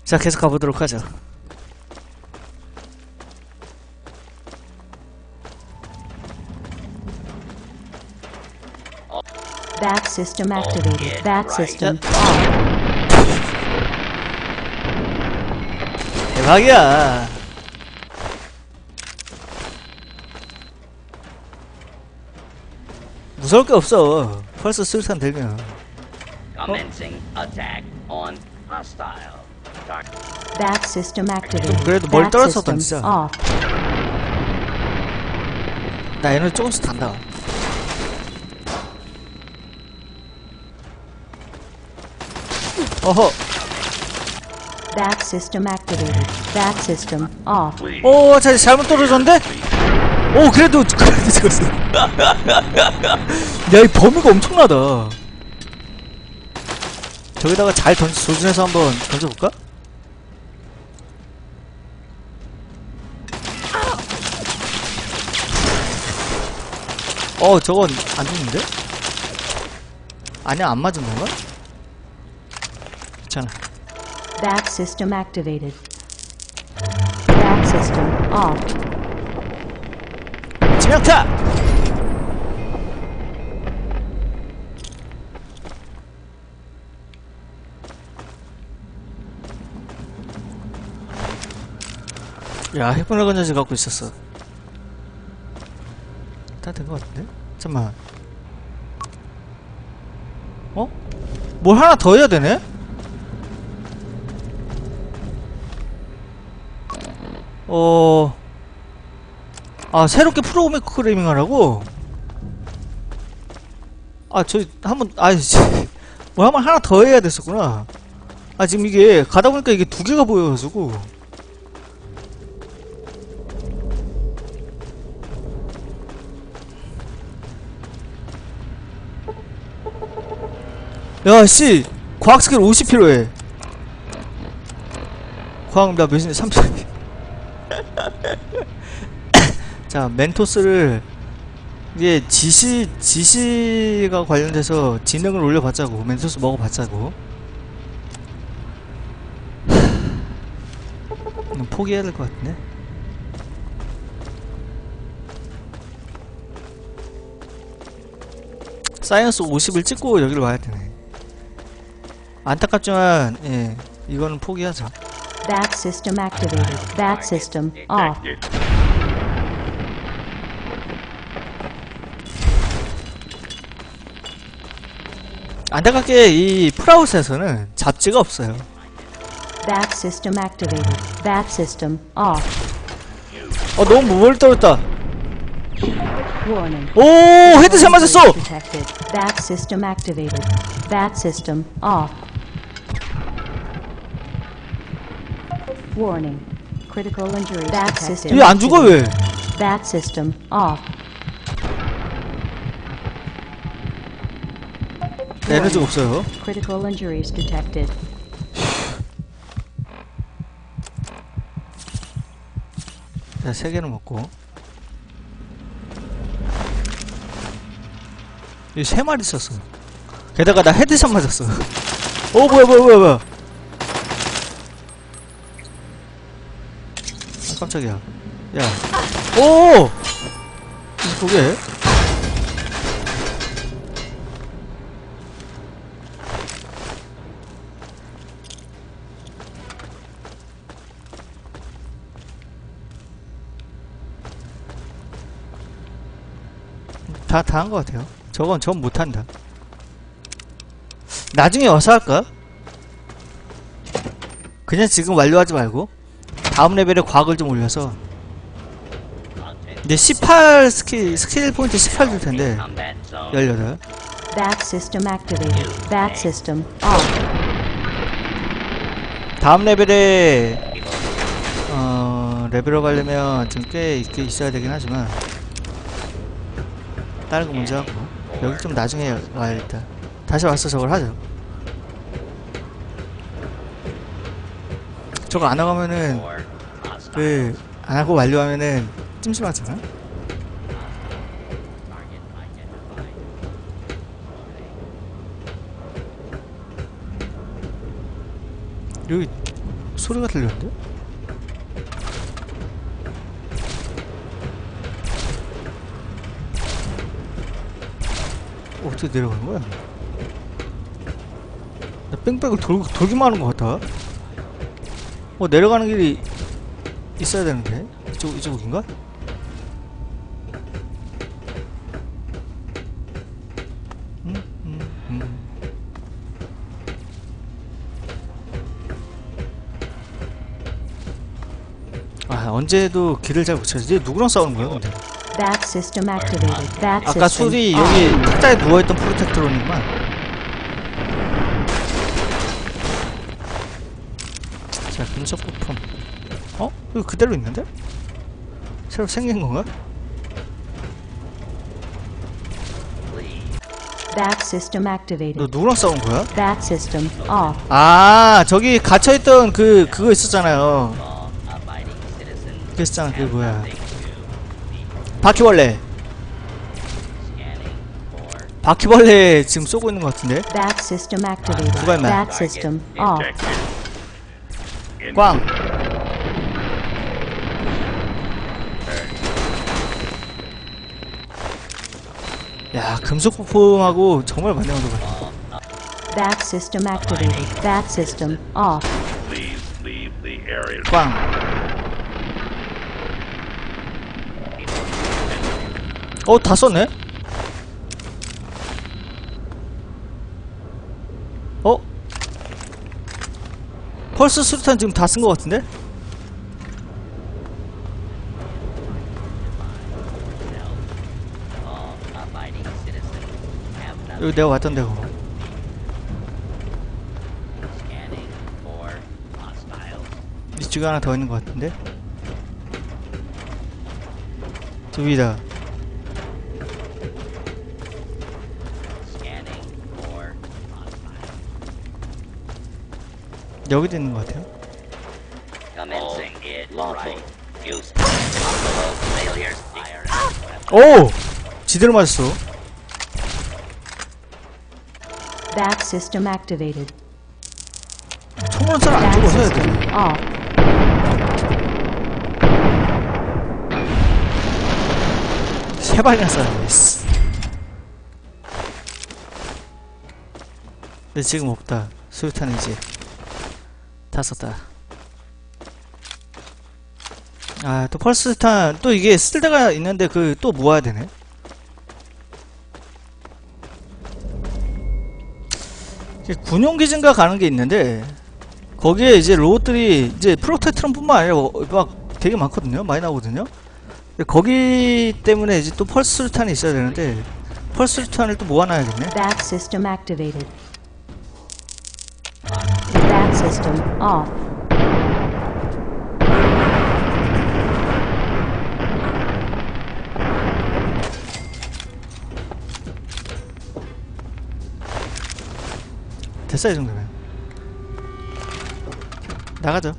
자, 계속 가보도록 하죠. Bat system activated. Bat system off. 대박이야. 무서울 게 없어. 벌써 수류탄 들면. Commencing attack on hostile. Bat system activated. 그래도 멀리 Bat 떨어졌어, system 진짜. off. 나 에너지 조금씩 단다. 어허. Bat system activated. Bat system off. 오, 자, 잘못 떨어졌는데? 오, 그래도 찍었어. 야, 이 범위가 엄청나다. 저기다가 잘 조준해서 한번 던져볼까? 저건 안 죽는데? 아니야, 안 맞은 건가? 괜찮아. Bat system activated. Bat system off. 치명타! 야, 핵분해 건전지 갖고 있었어. 다 된 것 같은데? 잠깐만. 뭘 하나 더 해야 되네? 새롭게 프로그래밍 하라고? 뭐 한번 하나 더 해야 됐었구나. 지금 이게 가다 보니까 이게 두 개가 보여가지고. 야, 씨! 과학 스킬 50 필요해. 과학 나 몇인데? 30. 자, 멘토스를 이게 지시가 관련돼서 지능을 올려봤자고. 멘토스 먹어봤자고. 포기해야 될 것 같은데? 사이언스 50을 찍고 여기를 와야 되네. 안타깝지만, 예, 이거는 포기하자. Bat system activated. Bat system off. 안타깝게 이 프라우스에서는 잡지가 없어요. Bat system activated. Bat system off. 너무 멀리 떨어졌다. Warning. 오, 헤드샷 맞았어! Detected. Bat system activated. Bat system off. Warning. Critical injuries detected. 얘 안 죽어, 왜? Bat system off. 에너지가 없어요. Critical injuries detected. 자, 3개는 먹고. 이 3마리 있었어. 게다가 나 헤드샷 맞았어. 뭐야. 깜짝이야. 야. 오! 그게? 다 한 것 같아요. 전 못한다. 나중에 와서 할까? 그냥 지금 완료하지 말고 다음 레벨에 과학을 좀 올려서. 이제 18 스킬 포인트 18 줄 텐데. 18. Bat system activated. Bat system off. 다음 레벨에 레벨업 가려면 좀 꽤 있어야 되긴 하지만 다른 거 먼저 하고 여기 좀 나중에 와야겠다. 다시 와서 저걸 하죠. 저거 안 하면은 안 하고 완료하면은 찜찜하잖아. 여기 소리가 들렸는데? 어떻게 내려가는 거야? 나 뺑뺑을 돌기만 하는 것 같아. 내려가는 길이 있어야 되는데? 이쪽인가? 아, 언제도 길을 잘 못 찾지? 얘 누구랑 싸우는 거야, 근데? Bat system activated. Bat 아까 system 술이 off. 여기 탁자에 누워있던 프로텍트로니만. 자, 금속 부품. 이거 그대로 있는데? 새로 생긴 건가? Bat system 너 activated. 누구랑 싸운 거야? Bat system off. 아, 저기 갇혀있던 그거 있었잖아요. Abiding citizens 그 있었잖아, 그 뭐야. to 바퀴벌레. scanning for 바퀴벌레 지금 쏘고 있는 것 같은데? Bat system activated. 누가 임마? Bat system off. 꽝! 야, 금속 부품하고 정말 많이 얻어 가네. Bat system activated. Bat system off. Please leave the area. 꽝! 다 썼네? 펄스 수류탄 지금 다 쓴 것 같은데? abiding citizens have nothing. 여기 내가 왔던 데고. Scanning for hostiles. 이쪽에 하나 더 있는 것 같은데? 저 위다. Scanning for hostiles. 여기도 있는 것 같아요. Commencing it right. Use Buffalo failures. Fire at 오! 지대로 맞았어. Bat system activated. 총으로는 잘안 Bat 죽어서 해야 system 돼. off. 세 발이나 쐈네. 씨. 근데 지금 없다. 수류탄은 이제 다 썼다. 아, 또 펄스탄 또 이게 쓸 데가 있는데 또 모아야 되네. 군용기지인가 가는 게 있는데 거기에 이제 로봇들이 이제 프로테트론뿐만 아니라 막 되게 많거든요. 많이 나오거든요. 근데 거기 때문에 이제 또 펄스 수류탄이 있어야 되는데 펄스 수류탄을 또 모아놔야겠네. Bat system activated. Bat system off. 됐어, 이 정도면. 나가죠.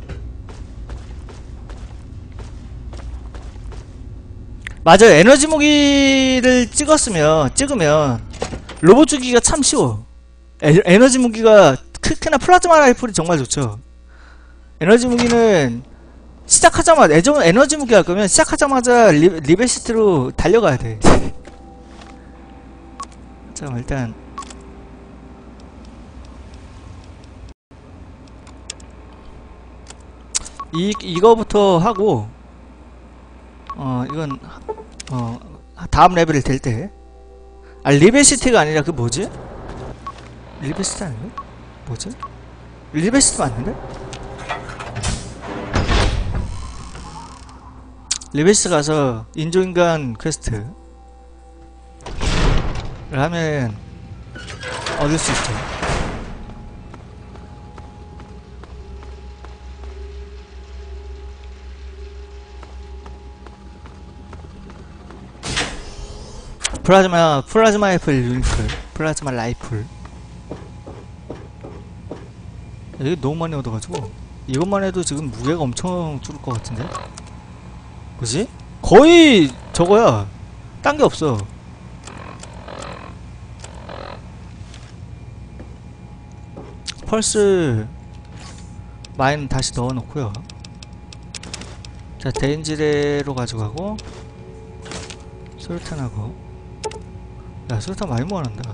맞아요. 에너지 무기를 찍으면 로봇 죽이기가 참 쉬워. 에너지 무기가 특히나 플라즈마 라이플이 정말 좋죠. 에너지 무기는 시작하자마자 에너지 무기 할 거면 시작하자마자 리베시트로 달려가야 돼. 자, 일단 이거부터 하고 이건 다음 레벨이 될 때. 아, 리베시티가 아니라 그 뭐지? 리베시티 아닌가? 뭐지? 리베시티 맞는데? 리베시티 가서 인조인간 퀘스트를 하면 얻을 수 있죠. 플라즈마 라이플 유니클, 플라즈마 라이플. 이게 너무 많이 얻어가지고 이것만 해도 지금 무게가 엄청 줄을 것 같은데? 그지? 거의 저거야. 딴 게 없어. 펄스 마인 다시 넣어놓고요. 자, 데인지레로 가져가고 수류탄하고. 야, 수류탄 많이 모아낸다.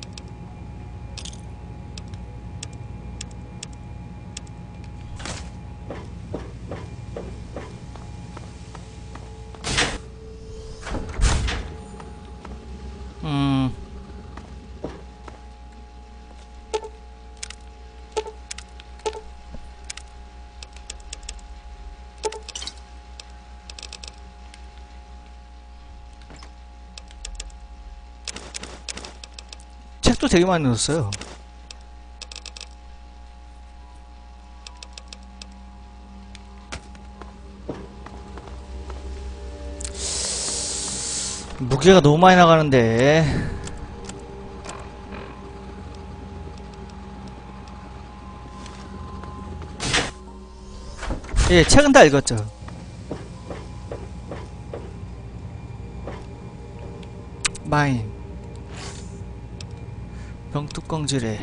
책도 되게 많이 넣었어요. 무게가 너무 많이 나가는데. 예, 책은 다 읽었죠. 마인 병뚜껑지레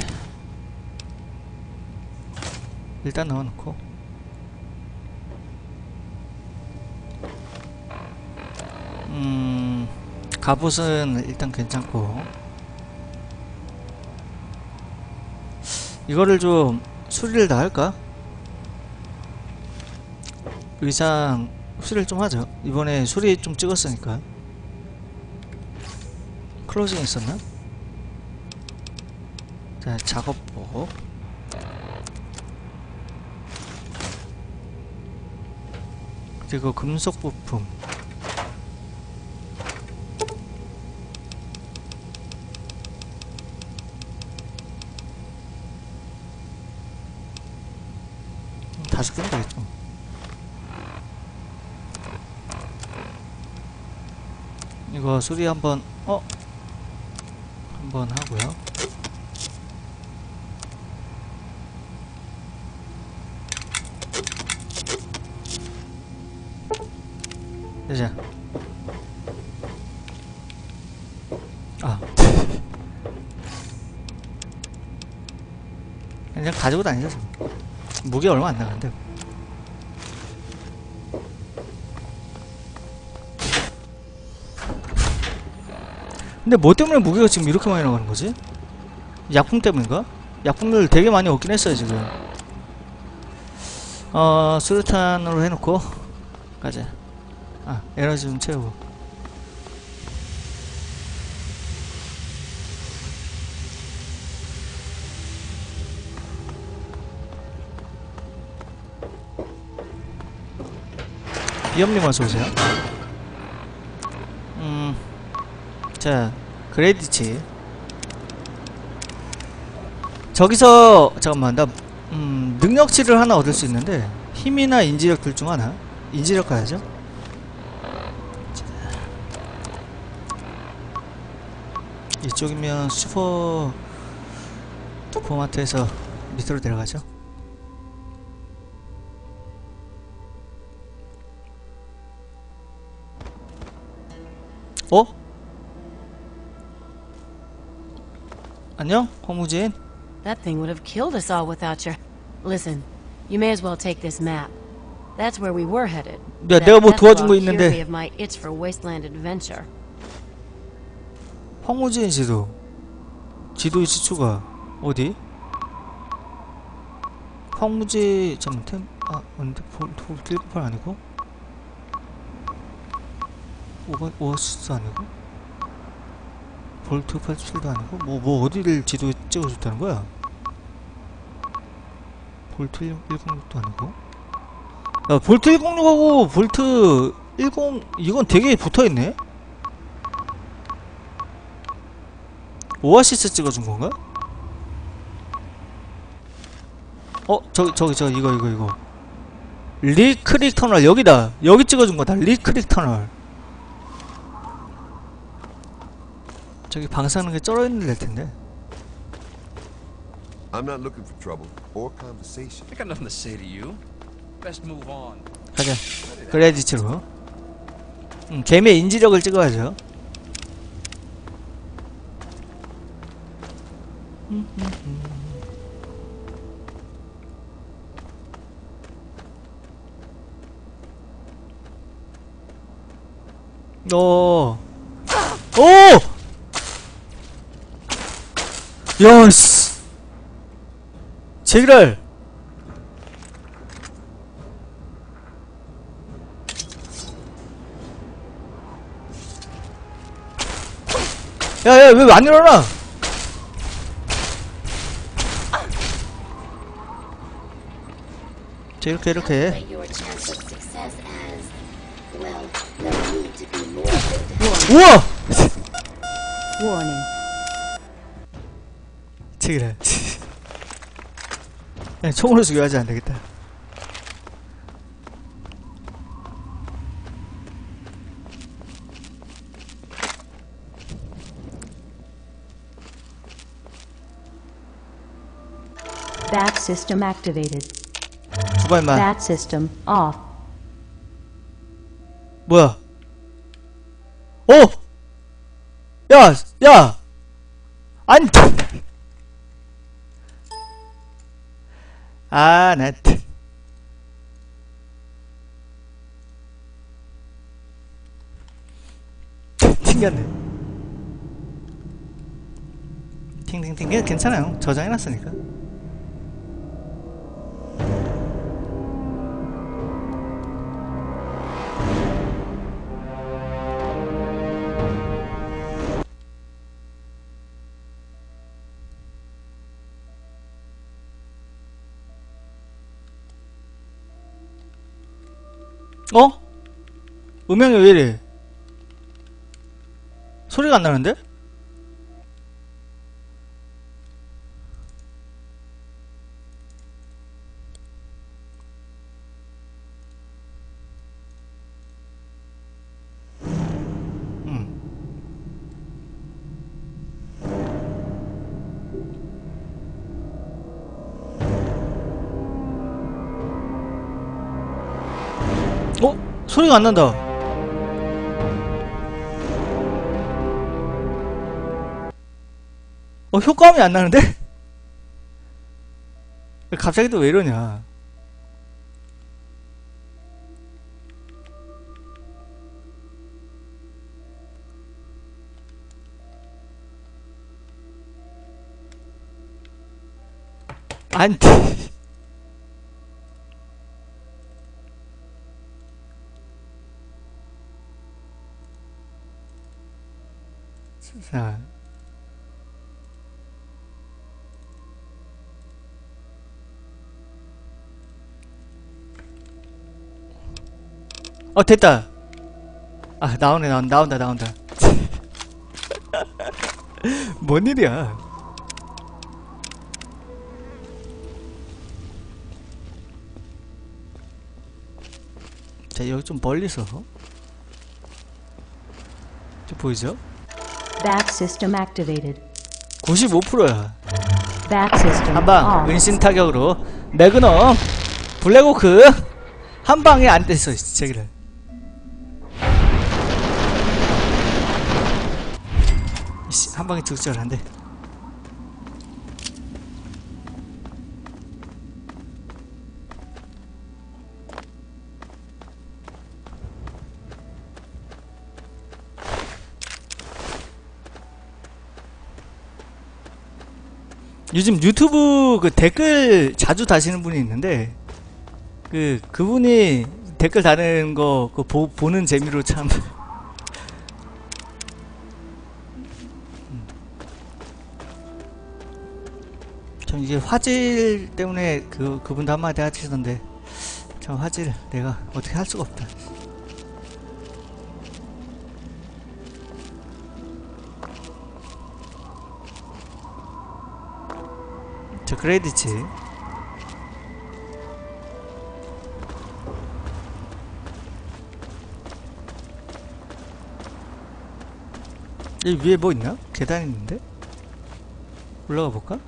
일단 넣어놓고. 갑옷은 일단 괜찮고. 이거를 좀 수리를 다 할까? 의상 수리를 좀 하죠. 이번에 수리 좀 찍었으니까. 클로징 있었나? 자, 작업복. 그리고 금속 부품. 다섯 개면 되겠죠. 이거 수리 한번 한번 하고요. 되자. 그냥 가지고 다니자. 무게 얼마 안 나가는데. 근데 뭐 때문에 무게가 지금 이렇게 많이 나가는 거지? 약품 때문인가? 약품을 되게 많이 얻긴 했어요 지금. 수류탄으로 해놓고 가자. 에너지 좀 채우고. 비염님 어서오세요. 자, 그레디치. 저기서 잠깐만, 나 능력치를 하나 얻을 수 있는데 힘이나 인지력 둘 중 하나. 인지력 가야죠. 이쪽이면 슈퍼 포마트에서 밑으로 내려가죠. 안녕, 홍무진. That thing would have killed us all without your... Listen, you may as well take this map. That's where we were headed. 야, 내가 뭐 도와준 거 있는데. Of my It's for Wasteland adventure. 황무진 지도. 지도 위치 추가. 어디? 황무지 잠깐 근데 볼트리퍼 아니고? 오아시스 아니고? 볼트 87도 아니고? 뭐 어디를 지도에 찍어줬다는 거야? 볼트 106도 아니고? 야, 볼트 106하고 볼트 10 이건 되게 붙어있네? 오아시스 찍어준 건가? 저기 이거 리크릭 터널 여기다. 여기 찍어준 거다. 리크릭 터널. 저기 방사능 게 쩔어있는 될 텐데. I'm not looking for trouble or conversation. I got nothing to say to you. Best move on. 가자. 그레디치로. 개미의 인지력을 찍어야죠. 오! 야씨! 제기랄! 야야 왜 안 일어나? 자 이렇게 Your chance of success as well. No need to be more. 우와! Warning. 제기랄. 야, 총으로 죽여야지 안되겠다. Bat system activated. 두발 만. Bat system off. 뭐야? 야! 야! 아니! 아, 나. 튕겼네. 팅팅팅. 괜찮아요. 저장해놨으니까. 음향이 왜 이래? 소리가 안 나는데? 소리가 안 난다. 효과음이 안 나는데? 갑자기 또 왜 이러냐. 안, 자. 됐다. 아, 나온다. 뭔 일이야. 자, 여기 좀 멀리서. 좀 보이죠? Bat system activated. 95%야. Bat system 한방 off. 은신 타격으로 매그넘 블랙호크 한 방에 안 뗐어. 제기를. 한 방에 죽을 줄 알았는데. 요즘 유튜브 그 댓글 자주 다시는 분이 있는데 그분이 댓글 다는 거 보는 재미로 참 참 이게 화질 때문에 그분도 한마디 하시던데 참 화질 내가 어떻게 할 수가 없다. 저 그레이디치 여기 위에 뭐 있나? 계단 있는데? 올라가 볼까?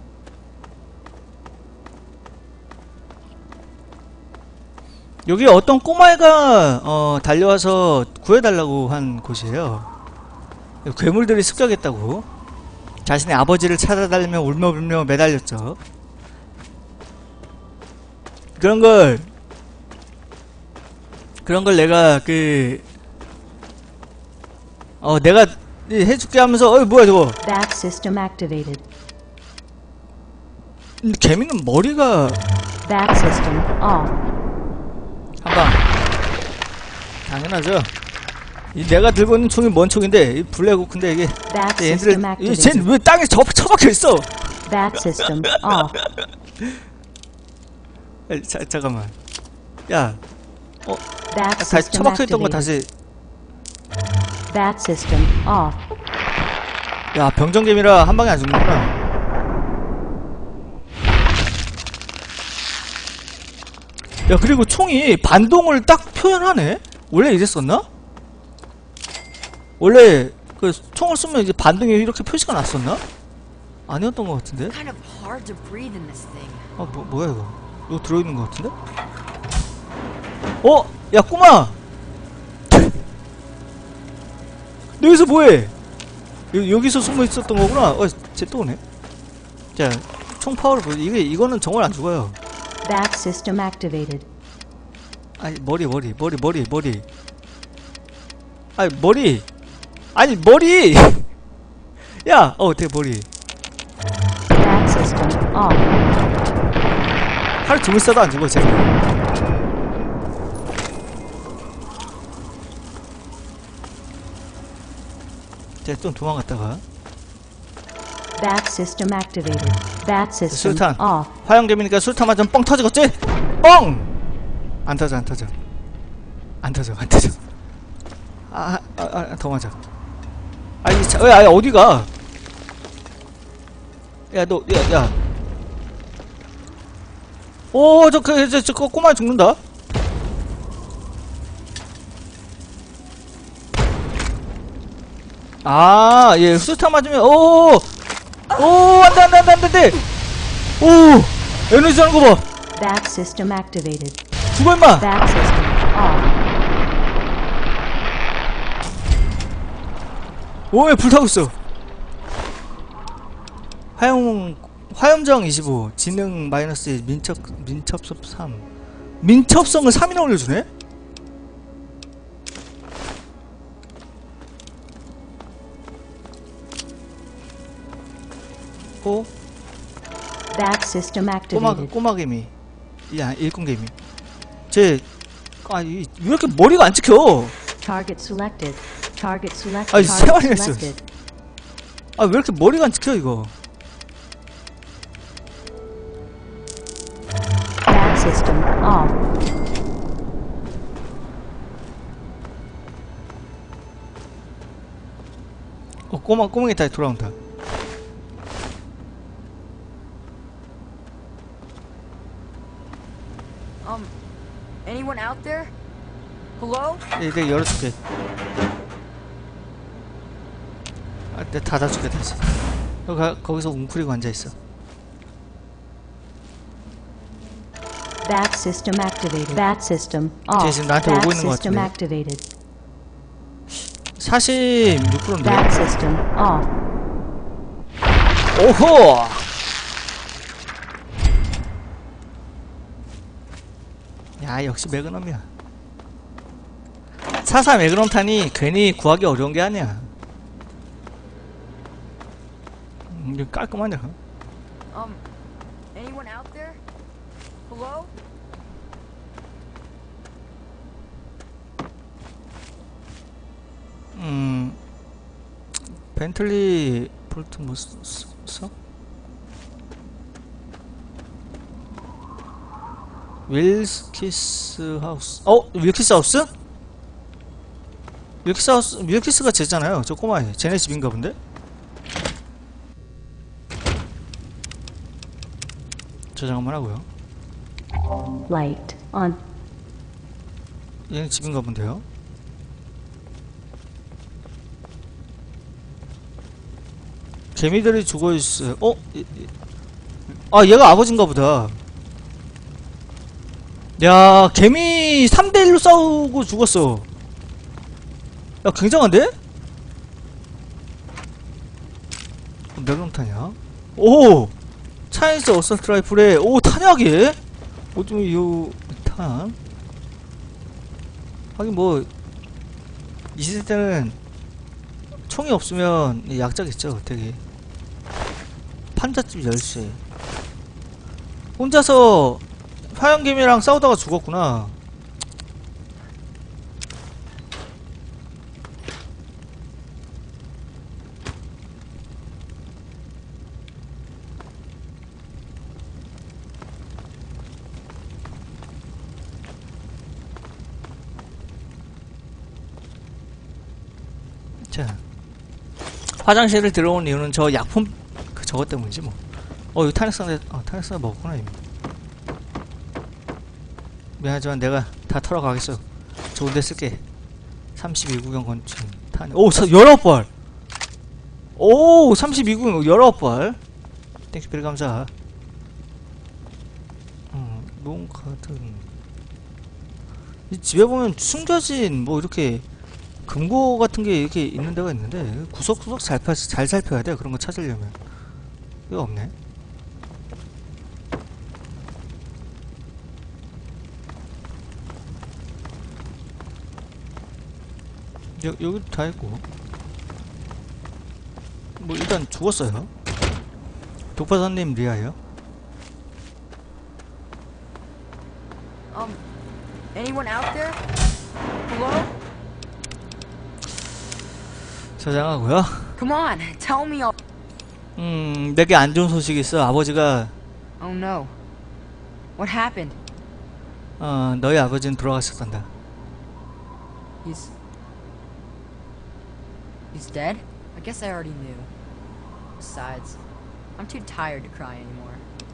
여기 어떤 꼬마애가 달려와서 구해달라고 한 곳이에요. 괴물들이 습격했다고 자신의 아버지를 찾아달라며 울며불며 매달렸죠. 그런 걸 내가 해줄게 하면서 뭐야 저거. Bat system activated. 근데 개미는 머리가 Bat system off. 한방 당연하죠. 내가 들고 있는 총이 뭔 총인데 이 블랙호크인데 이게 Bat system 얘네들 쟤는 activated. 왜 땅에 처박혀 있어? Bat system off. 잠깐만. 야, Bat 다시 system 처박혀 있던 거 activated. 다시. Bat system off. 야, 병정개미라 한 방에 안 죽는구나. 야, 그리고 총이 반동을 딱 표현하네? 원래 이랬었나? 원래 그 총을 쏘면 이제 반동이 이렇게 표시가 났었나? 아니었던 것 같은데? Kind of hard to breathe in this thing. 뭐야 이거? 이거 들어있는 것 같은데? 야 꼬마! 너 여기서 뭐해? 여기서 숨어 있었던 거구나. 쟤 또 오네. 자, 총 파워를 보여. 이거는 정말 안 죽어요. Bat system activated. 아니 머리. 아니 머리. 야, 되게 머리. Bat system off. 하루 종일 쏴도 안 죽어 쟤. 좀 도망갔다가. Bat system activated. Bat system 술탄. off. 화염개미니까 술탄 맞으면 뻥 터지겠지? 뻥! 안 터져. 더 맞아. 어디가? 야, 저 꼬마 죽는다? 얘 술탄 맞으면, 안 돼! 에너지 하는 거 봐! Bat system activated. 죽어, 임마! Bat system off. 왜 불타고 있어? 화염저항 25, 지능 마이너스 1, 민첩성 3. 민첩성을 3이나 올려주네? Bat system activated. 꼬마개미. 일꾼개미. 쟤, 왜 이렇게 머리가 안 찍혀? Target selected. Target selected. 아니, 세 마리나 있어. selected. 왜 이렇게 머리가 안 찍혀, 이거? Bat system off. 꼬맹이 다시 돌아온다. Anyone out there? Hello? 내가 열어줄게. 내가 닫아줄게, 다시. 거기서 웅크리고 앉아있어. Bat system activated. Bat system off. 쟤 지금 나한테 Bat 오고 있는 것 system 같은데. activated. 46%인데? Bat system off. 오호! 야, 역시 매그넘이야. 44 매그넘탄이 괜히 구하기 어려운 게 아니야. 이거 깔끔하냐? Anyone out there? Hello? 벤틀리 볼트 뭐 써? 윌키스 하우스. 윌키스 하우스? 윌키스가 쟤잖아요. 저 꼬마애. 쟤네 집인가 본데? 저장 한번 하고요. Light on. 얘네 집인가 본데요. 개미들이 죽어있어요. 얘가 아버지인가 보다. 야, 개미 3대1로 싸우고 죽었어. 야, 굉장한데? 매그넘탄이야? 오! 차이니스 어설트 라이플에, 탄약에? 좀, 탄? 하긴 뭐, 이 시대 때는 총이 없으면 약자겠죠 되게. 판잣집 열쇠. 혼자서 화염개미랑 싸우다가 죽었구나. 자, 화장실을 들어온 이유는 저 약품 그 저것 때문이지 뭐. 이거 탄핵상자 탄핵상자 먹었구나 이미. 미안하지만 내가 다 털어가겠어. 좋은데 쓸게. 32구경 건축 탄. 오 19발. 오 32구경 19발. 땡큐 베리 감사. 롱카드. 이 집에 보면 숨겨진 뭐 이렇게 금고 같은 게 이렇게 있는 데가 있는데 구석구석 잘 살펴야 돼. 그런 거 찾으려면. 이거 없네. 여기 다 있고. 뭐 일단 죽었어요. 독파사님 리아요. Anyone out there? Hello? 저장하고요. Come on, tell me all. 내게 안 좋은 소식이 있어. 아버지가 Oh no. What happened? 너희 아버지는 돌아가셨단다. He's dead? I guess I already knew. Besides, I'm too tired to cry anymore.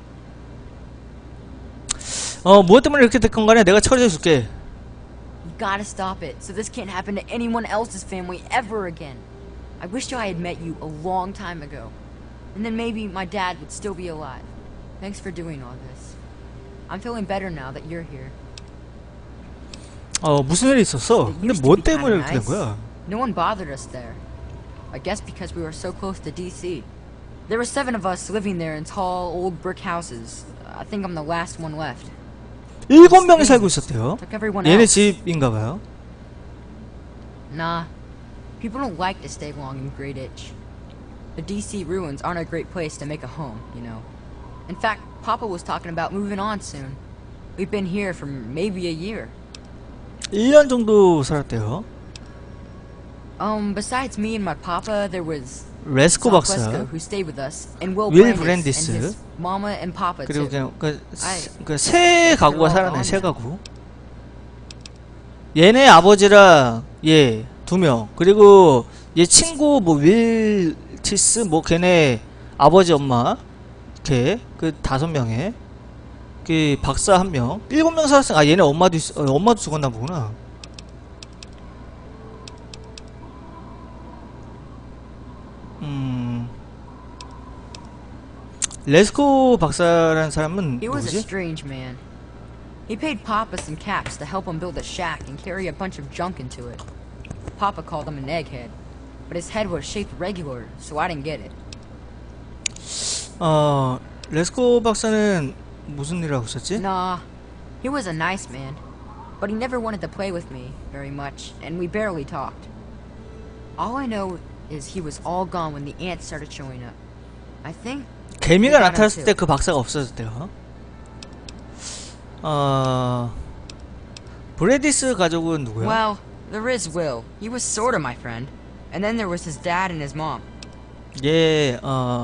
무엇 때문에 이렇게 됐건 간에 내가 처리해줄게. You gotta stop it, so this can't happen to anyone else's family ever again. I wish I had met you a long time ago. And then maybe my dad would still be alive. Thanks for doing all this. I'm feeling better now that you're here. 무슨 일이 있었어? It 근데 used to 뭐 be 때문에 kinda 이렇게 된 nice. 거야? No one bothered us there. I guess because we were so close to DC. There were 7 of us living there in tall, old brick houses. I think I'm the last one left. 7명이 살고 있었대요. Took everyone 얘네 else. 집인가봐요. Nah. People don't like to stay long in Great Itch. The DC ruins aren't a great place to make a home, you know. In fact, Papa was talking about moving on soon. We've been here for maybe a year. 1년 정도 살았대요. Besides me and my papa, there was 레스코 Sal 박사, Fresco, who stayed with us, and Will 윌 Brandis, 브랜디스. and his mama and papa 그리고 too. 그냥 세 가구가 살았네. 세 가구. 얘네 아버지랑 얘 2명, 그리고 얘 친구 뭐 윌치스 뭐 걔네 아버지 엄마 걔 그 5명에 그 박사 1명, 7명 살았으니까 얘네 엄마도 엄마도 죽었나 보구나. 레스코 박사라는 사람은 He was a 누구지? strange man. He paid Papa some caps to help him build a shack and carry a bunch of junk into it. Papa called him an egghead, but his head was shaped regular, so I didn't get it. 레스코 박사는 무슨 일을 하고 있었지? Nah, he was a nice man, but he never wanted to play with me very much, and we barely talked. All I know is he was all gone when the ants started showing up. I think 개미가 나타났을 때 그 박사가 없어졌대요. 브래디스 가족은 누구야? Well, there is Will. He was sort of my friend. And then there was his dad and his mom. 예,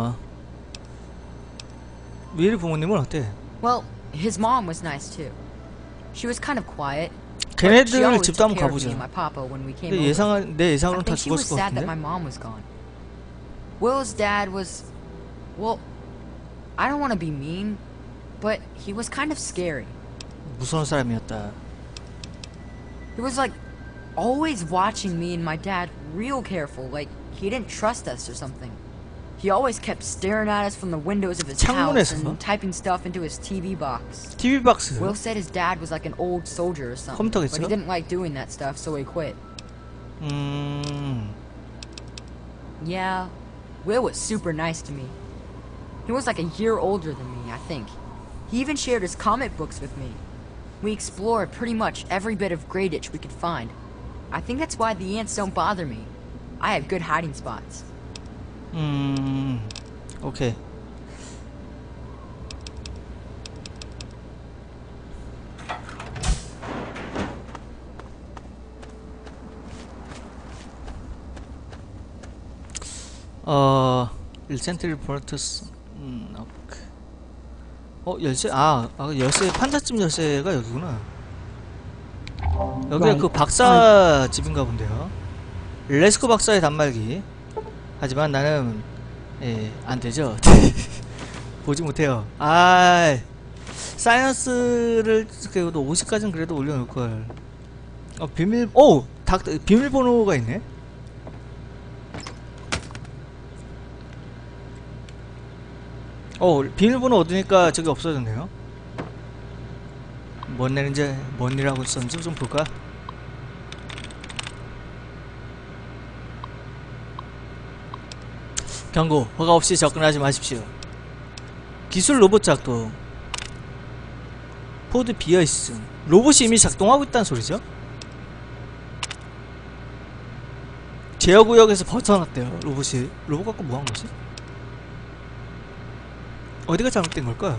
윌 부모님은 어때? Well, his mom was nice too. She was kind of quiet. But she 걔네들 always 집도 took 한번 care of me 가보자. and my papa when we came 근데 over. 내 I 예상으로는 다 think she was 죽었을 것 sad that my 같은데? mom was gone. Will's dad was, well, I don't want to be mean, but he was kind of scary. 무서운 사람이었다. He was like always watching me and my dad real careful, like he didn't trust us or something. He always kept staring at us from the windows of his house 창문에서? and typing stuff into his TV box. TV 박스. Will said his dad was like an old soldier or something, 컴퓨터겠죠? but he didn't like doing that stuff, so he quit. Yeah, Will was super nice to me. He was like a year older than me, I think. He even shared his comic books with me. We explored pretty much every bit of Great Itch we could find. I think that's why the ants don't bother me. I have good hiding spots. 오케이. 일센트리 보너투스. 오케이. 열쇠. 열쇠, 판자집 열쇠가 여기구나. 여기가 그 박사 집인가 본데요. 레스코 박사의 단말기. 하지만 나는 안되죠. 보지 못해요. 사이언스를 그래도 50까지는 그래도 올려놓을걸. 비밀번호가 있네. 비밀번호 얻으니까 저기 없어졌네요. 뭔 일하고 있었는지 좀 볼까? 경고, 허가 없이 접근하지 마십시오. 기술 로봇 작동. 포드 비어있음. 로봇이 이미 작동하고 있다는 소리죠? 제어구역에서 벗어났대요. 로봇 갖고 뭐한 거지? 어디가 잘못된 걸까?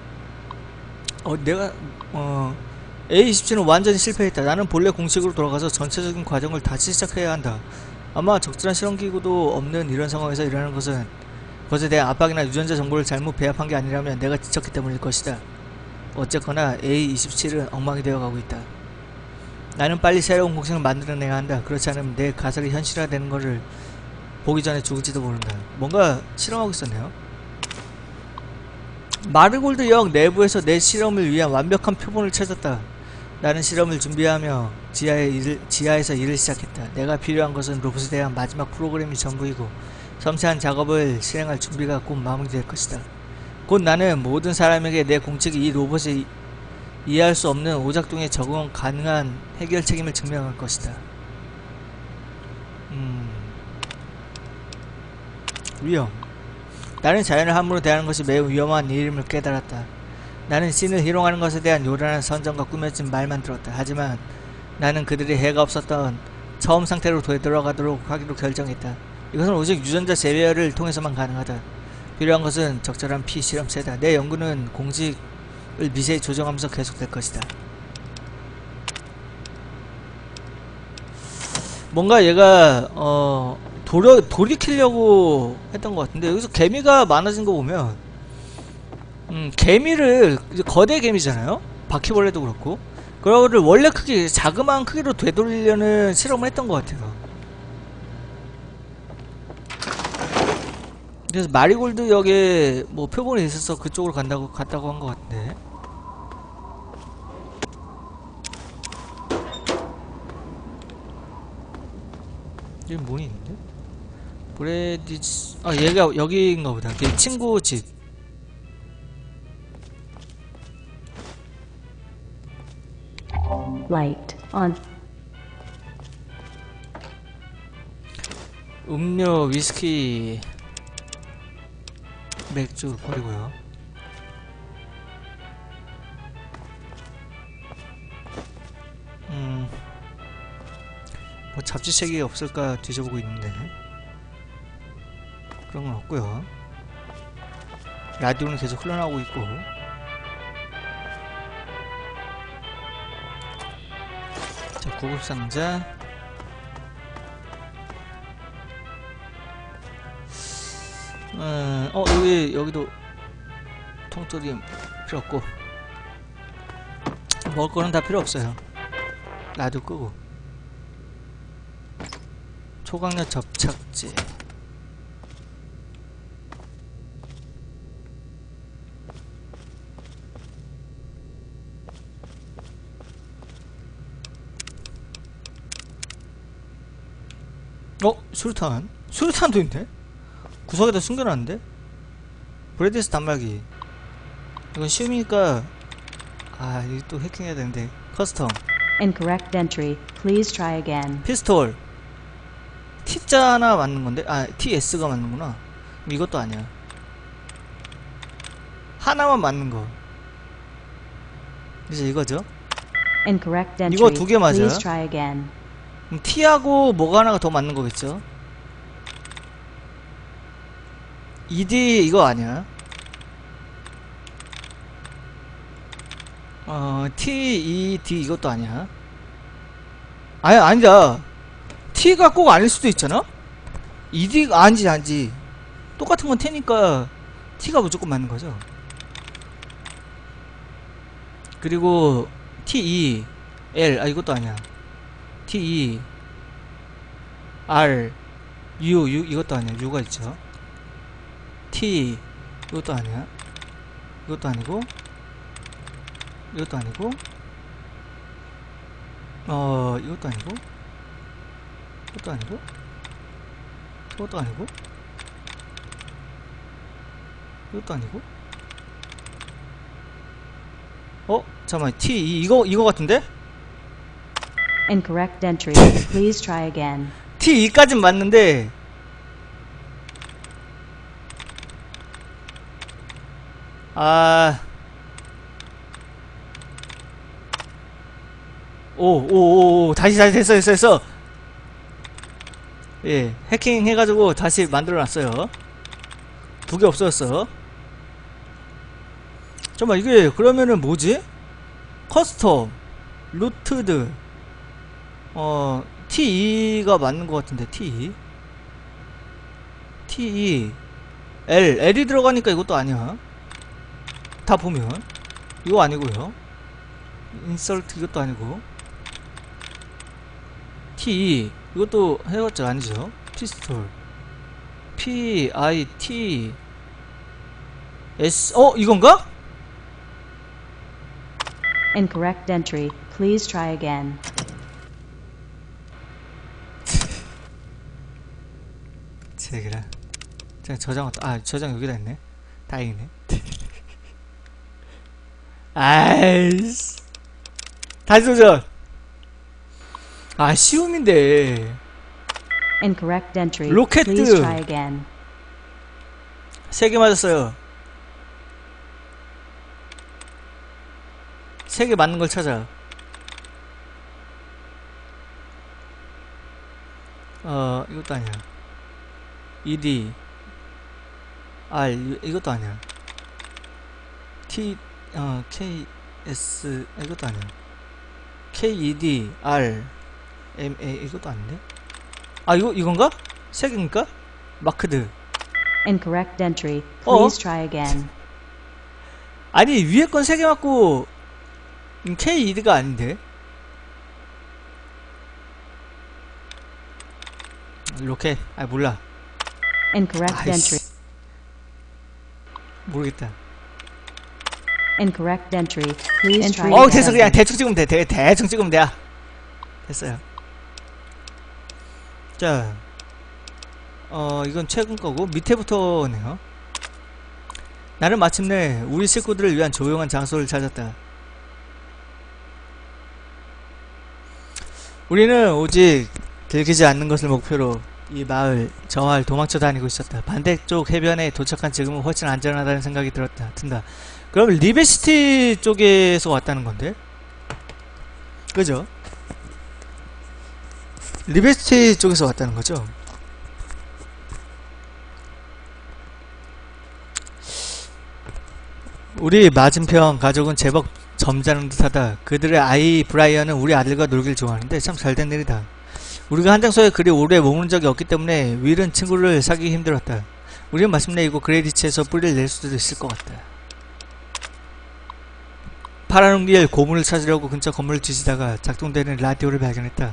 A27은 완전히 실패했다. 나는 본래 공식으로 돌아가서 전체적인 과정을 다시 시작해야 한다. 아마 적절한 실험기구도 없는 이런 상황에서 일하는 것은 그것에 대한 압박이나 유전자 정보를 잘못 배합한 게 아니라면 내가 지쳤기 때문일 것이다. 어쨌거나 A27은 엉망이 되어가고 있다. 나는 빨리 새로운 공식을 만들어내야 한다. 그렇지 않으면 내 가설이 현실화되는 것을 보기 전에 죽을지도 모른다. 뭔가 실험하고 있었네요. 마르골드역 내부에서 내 실험을 위한 완벽한 표본을 찾았다. 나는 실험을 준비하며 지하에서 일을 시작했다. 내가 필요한 것은 로봇에 대한 마지막 프로그램이 전부이고 섬세한 작업을 실행할 준비가 곧 마무리될 것이다. 곧 나는 모든 사람에게 내 공책이 이 로봇이 이해할 수 없는 오작동에 적용 가능한 해결 책임을 증명할 것이다. 위험. 나는 자연을 함부로 대하는 것이 매우 위험한 일임을 깨달았다. 나는 신을 희롱하는 것에 대한 요란한 선정과 꾸며진 말만 들었다. 하지만 나는 그들이 해가 없었던 처음 상태로 되돌아가도록 하기로 결정했다. 이것은 오직 유전자 재배열을 통해서만 가능하다. 필요한 것은 적절한 피 실험체다. 내 연구는 공식을 미세히 조정하면서 계속될 것이다. 뭔가 얘가 돌이키려고 했던 것 같은데, 여기서 개미가 많아진 거 보면 개미를, 거대 개미잖아요? 바퀴벌레도 그렇고, 그거를 원래 크기, 자그마한 크기로 되돌리려는 실험을 했던 것 같아요. 그래서 마리골드 역에 뭐 표본이 있어서 그쪽으로 갔다고 한 것 같은데. 여기 뭐니 있는데? 브레디지, 얘가 여기인가 보다. 걔 친구 집. Light on. 음료, 위스키, 맥주 버리고요. 뭐 잡지책이 없을까 뒤져보고 있는데 그런 건 없고요. 라디오는 계속 흘러나오고 있고. 자, 구급상자. 여기도 통조림 필요 없고, 먹을 거는 다 필요 없어요. 라디오 끄고. 초강력 접착제. 수류탄. 수류탄도 있네? 구석에다 숨겨놨는데? 브레디스 단말기. 이건 쉬우니까, 이거 또 해킹해야 되는데. 커스텀. Incorrect entry. Please try again. 피스톨. T자 하나 맞는 건데? TS가 맞는구나. 이것도 아니야. 하나만 맞는 거. 이제 이거죠? Incorrect entry. 이거 두 개 맞아요? Please try again. 그럼 T하고 뭐가 하나가 더 맞는 거겠죠? ED 이거 아니야? TED 이것도 아니야? 아니다. T가 꼭 아닐 수도 있잖아? ED가 아니지. 똑같은 건 T니까 T가 무조건 맞는 거죠. 그리고 TE L 이것도 아니야. TE R U 이것도 아니야. U가 있죠. T 이것도 아니야. 이것도 아니고 이것도 아니고 이것도 아니고 이것도 아니고 이것도 아니고 이것도 아니고 잠깐만 T 이거 같은데? Incorrect entry. Please try again. T2까진 맞는데 다시 됐어. 예, 해킹 해가지고 다시 만들어놨어요. 두 개 없어졌어. 잠깐만, 이게 그러면은 뭐지? 커스텀 루트드 T2가 맞는 것 같은데. T2 L이 들어가니까 이것도 아니야. 다 보면 이거 아니고요. 인설트 이것도 아니고 T 이것도 해봤자 아니죠. 피스톨 PIT S 이건가? Incorrect entry. Please try again. 제기라. 저장 저장 여기다 있네. 다행이네. 아이씨. 다시 도전. 쉬움인데. Incorrect entry. 로켓. Please try again. 3개 맞았어요. 3개 맞는 걸 찾아. 이것도 아니야. ED R 이것도 아니야. KS 이것도 아니야. KED R MA 이것도 아닌데? 이건가? 3개인가? 마크드. Incorrect entry. Please try again. 아니 위에 건 3개 맞고 KED가 아닌데? 로켓 몰라. Incorrect entry. 모르겠다. Incorrect entry. Please try 됐어. again. 그냥 대충 찍으면 돼. 대충 찍으면 돼. 됐어요. 자, 이건 최근 거고 밑에부터네요. 나는 마침내 우리 식구들을 위한 조용한 장소를 찾았다. 우리는 오직 들키지 않는 것을 목표로 이 마을, 저 마을 도망쳐 다니고 있었다. 반대쪽 해변에 도착한 지금은 훨씬 안전하다는 생각이 든다. 그럼 리베시티 쪽에서 왔다는 건데? 그죠? 리베시티 쪽에서 왔다는 거죠? 우리 맞은편 가족은 제법 점잖은 듯하다. 그들의 아이 브라이언은 우리 아들과 놀길 좋아하는데 참 잘된 일이다. 우리가 한 장소에 그리 오래 머무는 적이 없기 때문에 윌은 친구를 사귀기 힘들었다. 우리는 마침내 이곳 그레디치에서 뿌리를 낼 수도 있을 것 같다. 파란 길 고문을 찾으려고 근처 건물을 뒤지다가 작동되는 라디오를 발견했다.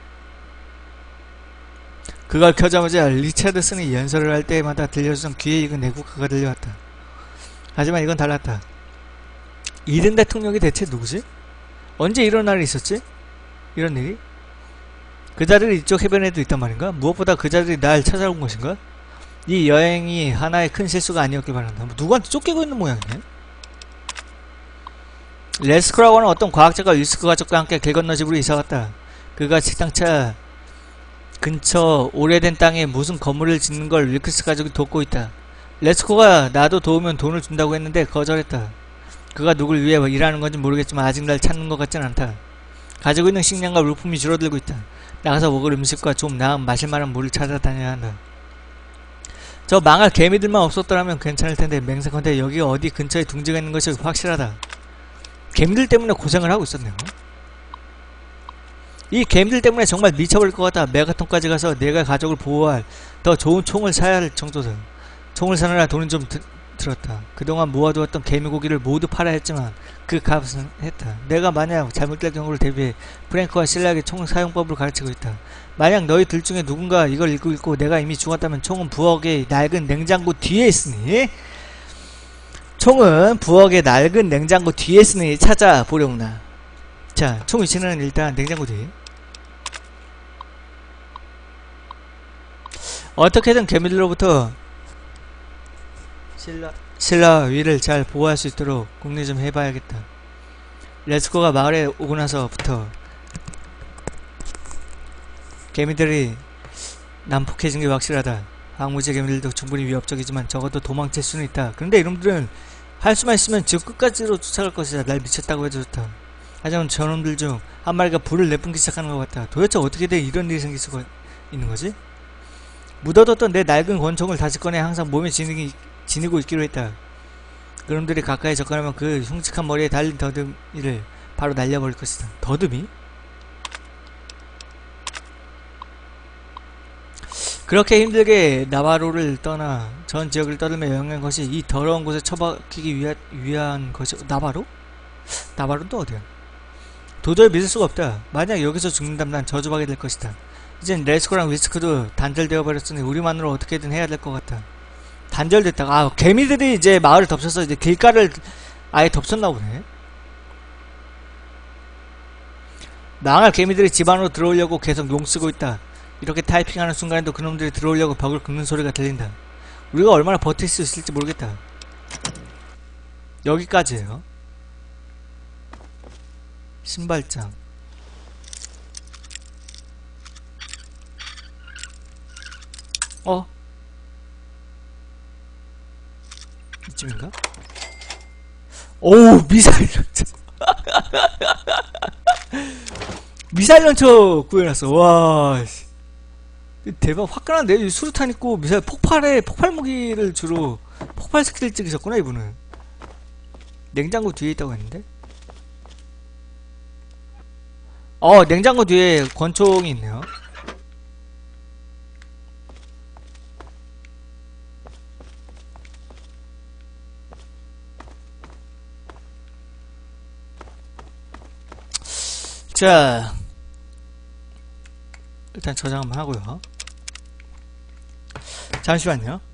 그걸 켜자마자 리차드슨이 연설을 할 때마다 들려주던 귀에 익은 애국가가 들려왔다. 하지만 이건 달랐다. 이든 대통령이 대체 누구지? 언제 이런 날이 있었지? 이런 일이? 그 자들이 이쪽 해변에도 있단 말인가? 무엇보다 그 자들이 날 찾아온 것인가? 이 여행이 하나의 큰 실수가 아니었길 바란다. 누구한테 쫓기고 있는 모양이네? 레스크라고는 어떤 과학자가 윌스크 가족과 함께 길 건너 집으로 이사갔다. 그가 식당차 근처 오래된 땅에 무슨 건물을 짓는 걸 윌크스 가족이 돕고 있다. 레스코가 나도 도우면 돈을 준다고 했는데 거절했다. 그가 누굴 위해 일하는 건지 모르겠지만 아직 날 찾는 것 같진 않다. 가지고 있는 식량과 물품이 줄어들고 있다. 나가서 먹을 음식과 좀 나은 마실만한 물을 찾아다녀야 한다. 저 망할 개미들만 없었더라면 괜찮을 텐데 맹세컨대 여기 어디 근처에 둥지가 있는 것이 확실하다. 개미들 때문에 고생을 하고 있었네요. 이 개미들 때문에 정말 미쳐버릴 것 같다. 메가톤까지 가서 내가 가족을 보호할 더 좋은 총을 사야 할 정도다. 총을 사느라 돈은 좀 들었다. 그동안 모아두었던 개미고기를 모두 팔아야 했지만 그 값은 했다. 내가 만약 잘못될 경우를 대비해 프랭크와 실라에게 총 사용법을 가르치고 있다. 만약 너희 둘 중에 누군가 이걸 읽고 있고 내가 이미 죽었다면 총은 부엌의 낡은 냉장고 뒤에 있으니 총은 부엌의 낡은 냉장고 뒤에 있으니 찾아보려구나. 자, 총 위치는 일단 냉장고 뒤. 어떻게든 개미들로부터 신라 위를 잘 보호할 수 있도록 궁리 좀 해봐야겠다. 레스코가 마을에 오고 나서부터 개미들이 난폭해진 게 확실하다. 황무지 개미들도 충분히 위협적이지만 적어도 도망칠 수는 있다. 그런데 이놈들은 할 수만 있으면 지구 끝까지로 쫓아갈 것이다. 날 미쳤다고 해도 좋다. 하지만 저놈들 중 한 마리가 불을 내뿜기 시작하는 것 같다. 도대체 어떻게 돼 이런 일이 생길 수가 있는 거지? 묻어뒀던 내 낡은 권총을 다시 꺼내 항상 몸에 지니고 있기로 했다. 그놈들이 가까이 접근하면 그 흉측한 머리에 달린 더듬이를 바로 날려버릴 것이다. 더듬이? 그렇게 힘들게 나바로를 떠나 전 지역을 떠들며 여행한 것이 이 더러운 곳에 처박히기 위한 것이. 나바로? 나바로는 또 어디야? 도저히 믿을 수가 없다. 만약 여기서 죽는다면 난 저주받게 될 것이다. 이젠 레스코랑 위스크도 단절되어 버렸으니 우리만으로 어떻게든 해야 될 것 같다. 단절됐다가 아 개미들이 이제 마을을 덮쳐서 이제 길가를 아예 덮쳤나 보네. 망할 개미들이 집 안으로 들어오려고 계속 용쓰고 있다. 이렇게 타이핑하는 순간에도 그놈들이 들어오려고 벽을 긁는 소리가 들린다. 우리가 얼마나 버틸 수 있을지 모르겠다. 여기까지예요. 신발장. 이쯤인가? 오우 미사일 런처. 미사일 런처 구해놨어. 와 대박. 화끈한데 수류탄 있고 미사일 폭발 무기를 주로 폭발 스킬을 찍으셨구나 이분은. 냉장고 뒤에 있다고 했는데. 냉장고 뒤에 권총이 있네요. 자, 일단 저장 한번 하고요. 잠시만요.